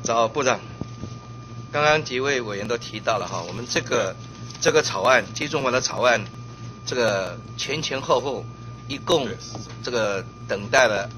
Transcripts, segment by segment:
早，部长。刚刚几位委员都提到了哈，我们这个草案，基中法的草案，这个前后一共这个等待了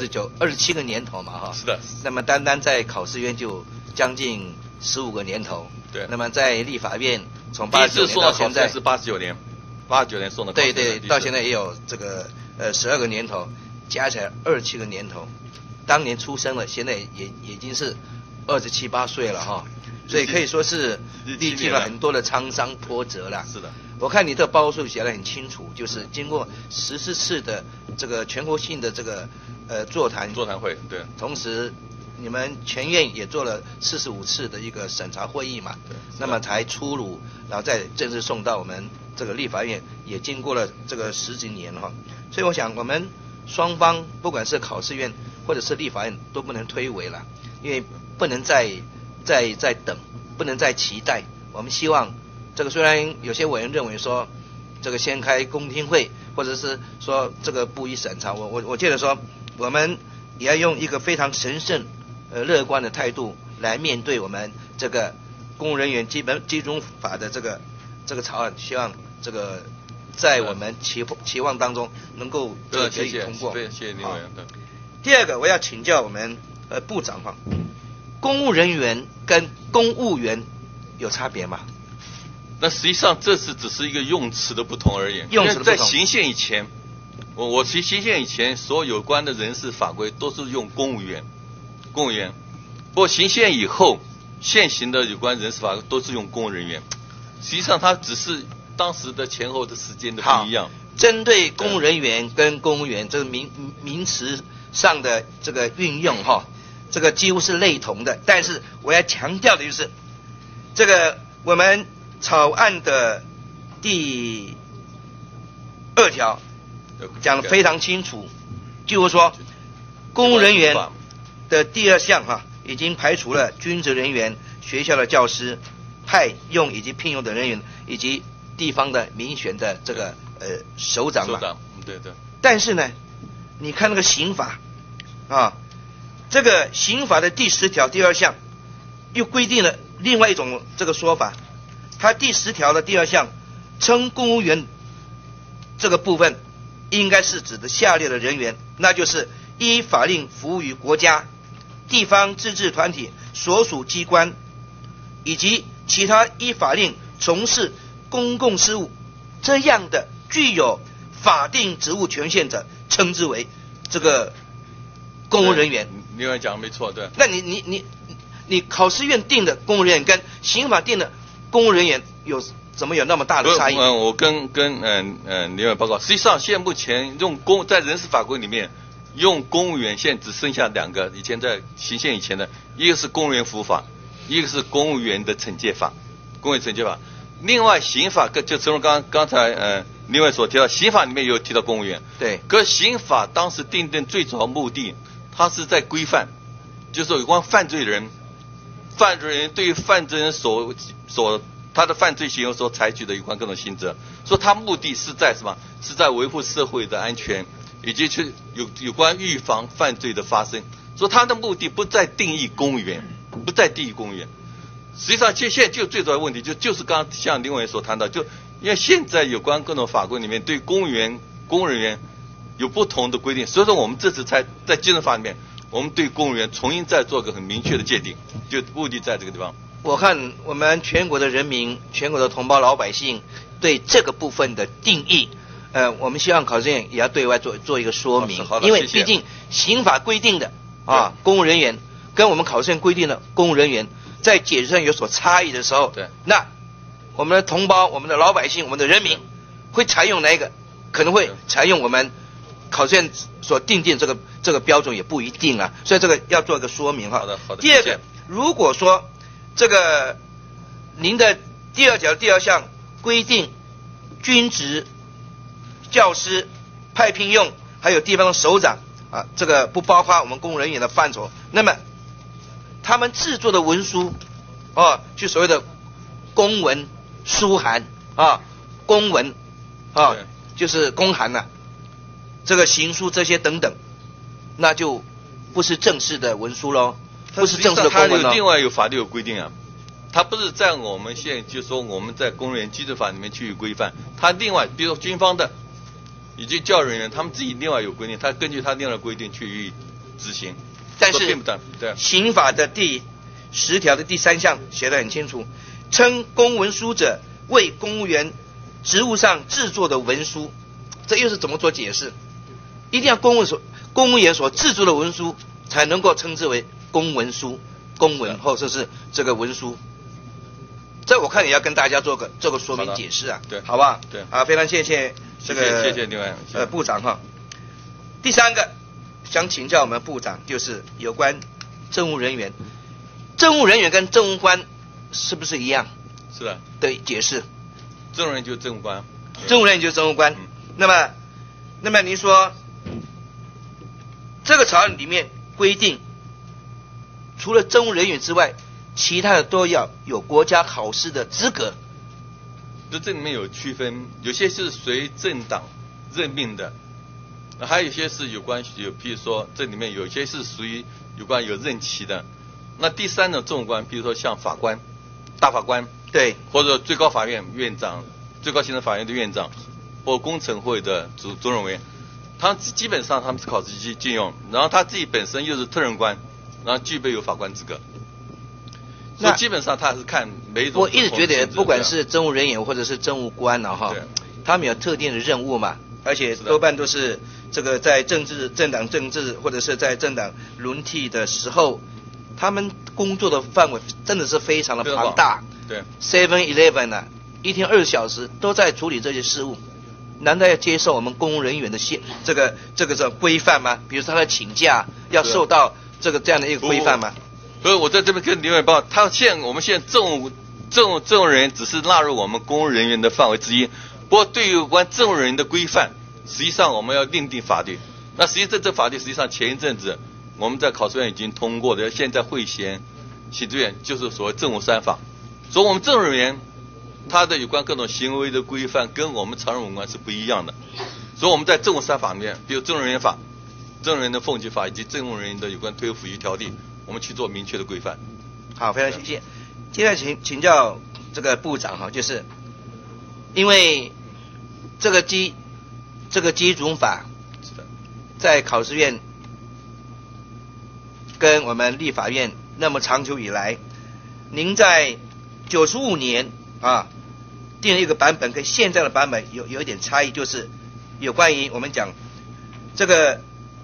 27个年头嘛哈。 是的。 那么单单在考试院就将近15个年头。 对。 那么在立法院从89年到现在是89年，89年送的考试院。 对，到现在也有这个12个年头，加起来27个年头。当年出生了，现在也已经是27、8岁了哈。所以可以说是历经了很多的沧桑波折了。 是的， 我看你的报告书写得很清楚，就是经过14次的这个全国性的这个座谈会，对， 同时你们全院也做了45次的一个审查会议嘛， 对， 那么才出炉，然后再正式送到我们这个立法院，也经过了这个10几年哈。所以我想我们双方不管是考试院或者是立法院都不能推诿了，因为不能再等，不能再期待。我们希望这个虽然有些委员认为说这个先开公听会，或者是说这个不予审查，我觉得说我们也要用一个非常神圣乐观的态度来面对我们这个公务人员基中法的这个草案，希望这个在我们期望当中能够可以通过。 谢谢林委员。 第二个我要请教我们部长哈。公务人员跟公务员有差别吗？ 那实际上这只是一个用词的不同而已。 用词的不同。 在行宪以前，我行宪以前，所有有关的人事法规都是用公务员。不过行宪以后，现行的有关人事法规都是用公务人员。实际上它只是当时的前后的时间的不一样。 针对公务人员跟公务员这个名词上的这个运用哈。这个几乎是类同的，但是我要强调的就是，这个我们草案的第2条讲得非常清楚，就是说，公务人员的第2项哈，已经排除了军职人员、学校的教师、派用以及聘用的人员，以及地方的民选的这个首长嘛。 对。 但是呢，你看那个刑法啊。这个刑法的第10条第2项又规定了另外一种这个说法，它第10条的第2项称公务员这个部分应该是指的下列的人员，那就是依法令服务于国家、地方自治团体所属机关以及其他依法令从事公共事务这样的具有法定职务权限者，称之为这个公务人员。 另外讲没错，对。 那你考试院定的公务人员跟刑法定的公务人员怎么有那么大的差异？ 我跟另外报告，实际上现在目前在人事法规里面用公务员，现在只剩下2个，以前在行宪以前的，一个是公务员服务法，一个是公务员的惩戒法，另外刑法就正如刚才另外所提到，刑法里面有提到公务员， 对。 可刑法当时定最主要目的，它是在规范，就是说有关犯罪人对于犯罪人他的犯罪行为所采取的有关各种刑责，说他目的是在什么？是在维护社会的安全，以及有关预防犯罪的发生。说他的目的不再定义公务员。实际上，现在就最主要的问题就是刚刚像林委员所谈到，就因为现在有关各种法规里面对公务人员有不同的规定，所以说我们这次才在基本法里面，我们对公务员重新再做个很明确的界定，就目的在这个地方。 我看我们全国的人民、全国的同胞老百姓对这个部分的定义，我们希望考试院也要对外做一个说明，因为毕竟刑法规定的公务人员跟我们考试院规定的公务人员在解释上有所差异的时候， 对， 那我们的同胞、我们的老百姓、我们的人民会采用哪一个？可能会采用我们考试院所定这个标准也不一定啊，所以这个要做一个说明哈。 好的。 第二个，如果说这个您的第2条第2项规定军职、教师、派聘用还有地方首长这个不包括我们公务人员的范畴，那么他们制作的文书就所谓的公文、书函公文就是公函这个行书这些等等，那就不是正式的文书咯。 不是正式的公文它另外有法律有规定啊，它不是在我们现在就说我们在公务员基准法里面去规范，它另外比如说军方的以及教育人员他们自己另外有规定，他根据他另外的规定去执行。 但是并不对， 刑法的第10条的第3项写得很清楚，称公文书者为公务员职务上制作的文书，这又是怎么做解释？一定要公务员所制作的文书才能够称之为公文书、公文或者是这个文书。这我看也要跟大家做个说明解释啊， 对， 好不好？ 对， 好，非常谢谢这个谢谢另外部长哈。第3个想请教我们部长，就是有关政务人员，政务人员跟政务官是不是一样？ 是的， 的解释。 政务人员就是政务官， 政务人员就是政务官。那么您说这个草案里面规定，除了政务人员之外，其他的都要有国家考试的资格。 这里面有区分，有些是随政党任命的，还有一些是有关有，譬如说这里面有些是属于有关有任期的。那第3种政务官，比如说像法官、大法官， 对， 或者最高法院院长、最高行政法院的院长，或工程会的主任委员，他们基本上他们是考试禁用，然后他自己本身又是特任官，然后具备有法官资格。所以基本上他是看每一种。 我一直觉得，不管是政务人员或者是政务官啊，哈，他们有特定的任务嘛，而且多半都是这个在政党政治或者是在政党轮替的时候，他们工作的范围真的是非常的庞大。 对 ，7-11啊，一天20小时都在处理这些事务，难道要接受我们公务人员的这个规范吗？比如说他的请假要受到这样的一个规范吗？ 所以我在这边跟刘委报，我们现在政务人员只是纳入我们公务人员的范围之一。不过对于有关政务人员的规范，实际上我们要另定法律。那实际这法律实际上前一阵子我们在考试院已经通过的，现在会衔行政院就是所谓政务3法。所以我们政务人员他的有关各种行为的规范跟我们常任文官是不一样的。所以我们在政务3法里面，比如政务人员法、政务人员的俸给法以及政务人员的有关退休抚恤条例，我们去做明确的规范。 好，非常谢谢。接下来请教这个部长哈，就是因为这个基准法在考试院跟我们立法院那么长久以来，您在95年啊定了一个版本，跟现在的版本有一点差异，就是有关于我们讲这个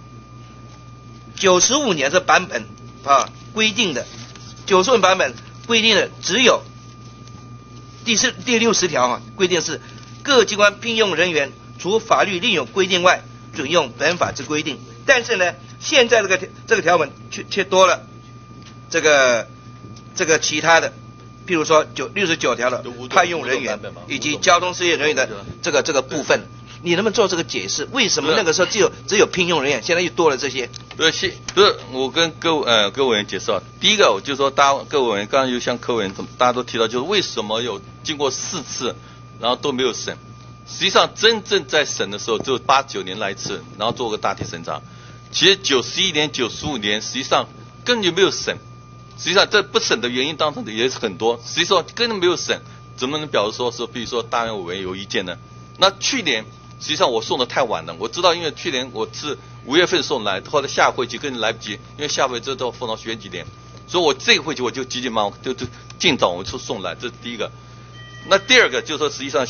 95年的版本啊规定的，95年版本规定的只有第60条啊，规定是各机关聘用人员除法律另有规定外，准用本法之规定。但是呢，现在这个条文却多了这个其他的，譬如说69条的派用人员以及交通事业人员的这个部分。你能不能做这个解释？为什么那个时候只有聘用人员，现在又多了这些？ 不是，我跟各位委员解释啊。第一个，我就说各位委员刚刚又像各位委员大家都提到，就是为什么有经过4次，然后都没有审。实际上真正在审的时候，只有8、9年来一次，然后做个大体审查。其实91年、95年实际上根本就没有审。实际上这不审的原因当中也是很多。实际上根本没有审，怎么能表示说是比如说大院委员有意见呢？那去年实际上我送的太晚了，我知道因为去年我是5月份送来，后来下会期根本来不及，因为下会这都放到选举年，所以我这个会期我就急急忙就尽早我就送来，这是第一个。那第二个就是说，实际上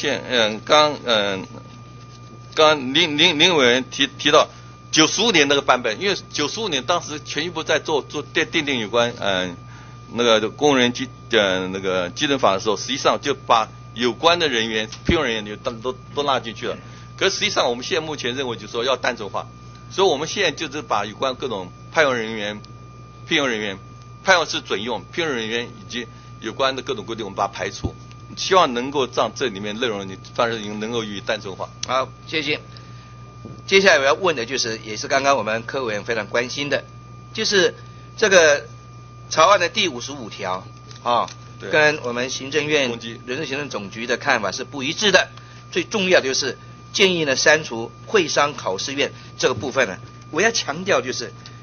刚林委员提到95年那个版本，因为95年当时权益部在做订定有关那个公务人员那个基准法的时候，实际上就把有关的人员聘用人员都纳进去了。可实际上我们现在目前认为就是说要单纯化，所以我们现在就是把有关各种派用人员、聘用人员、派用是准用、聘用人员以及有关的各种规定，我们把它排除，希望能够让这里面内容反正能够予以单纯化。 好，谢谢。接下来我要问的就是，也是刚刚我们柯委员非常关心的，就是这个草案的第55条啊，跟我们行政院人事行政总局的看法是不一致的。最重要的就是建议呢删除会商考试院这个部分呢。我要强调就是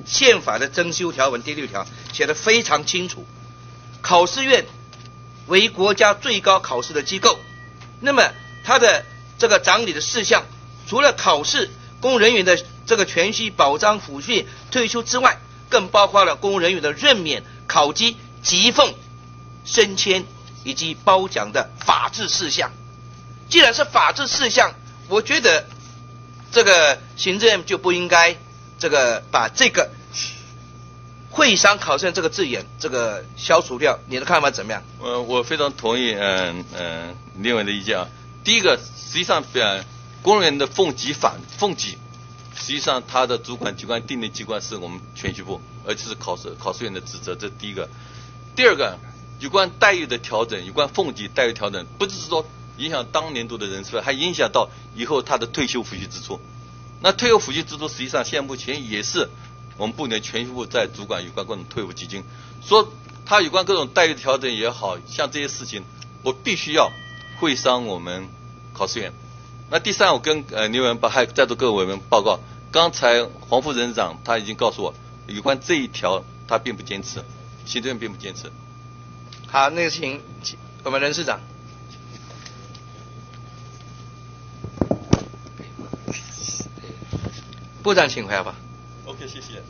宪法的增修条文第6条写得非常清楚，考试院为国家最高考试的机构，那么它的这个掌理的事项，除了考试、公务人员的这个权息保障、抚恤、退休之外，更包括了公务人员的任免、考绩、级俸、升迁以及褒奖的法制事项。既然是法制事项，我觉得这个行政院就不应该这个把这个会商考试院这个字眼这个消除掉。你的看法怎么样？ 我非常同意林委员的意见啊。第一个，实际上公务员的俸级，实际上它的主管机关定机关是我们铨叙部，而且是考试院的职责，这是第一个。第二个，有关待遇的调整，有关俸级待遇调整，不只是说影响当年度的人数，还影响到以后他的退休抚恤支出。那退休抚恤支出实际上现在目前也是我们部门铨叙部在主管有关各种退伍基金，说他有关各种待遇的调整也好像这些事情，我必须要会商我们考试院。那第三，我跟刘委员还有在座各位委员报告，刚才黄副人事长他已经告诉我，有关这一条他并不坚持，行政院并不坚持。 好，那个请我们人事长。部长请回来吧。 OK， 谢谢。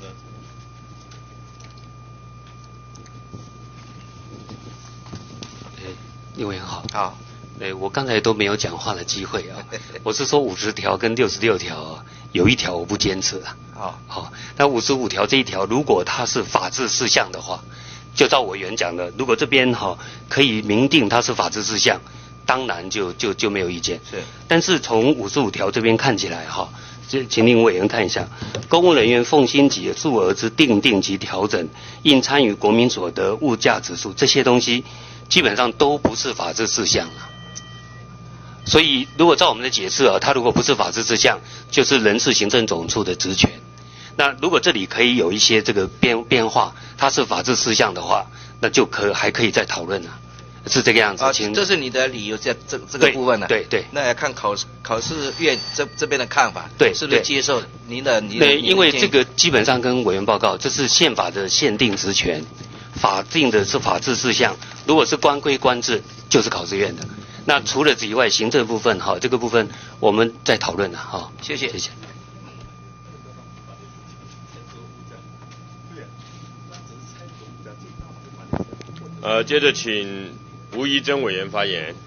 刘委员好。 好。 我刚才都没有讲话的机会啊。我是说50条跟66条有一条我不坚持啊。好，那55条这一条，如果它是法制事项的话，就照委员讲的，如果这边可以明定它是法制事项，当然就没有意见。 是。 但是从55条这边看起来请林委员看一下，公务人员俸薪及数额之定及调整，应参与国民所得物价指数，这些东西基本上都不是法制事项了。所以如果照我们的解释它如果不是法制事项，就是人事行政总处的职权。那如果这里可以有一些这个变化，它是法制事项的话，那就还可以再讨论了。是这个样子。 这是你的理由，这个部分呢？ 对。 那要看考试院这边的看法， 对， 是不是接受您的？ 对，因为这个基本上跟委员报告，这是宪法的限定职权，法定的是法制事项。如果是官规官制，就是考试院的。那除了此以外，行政部分这个部分我们再讨论了谢谢。 接着请吴怡珍委员发言。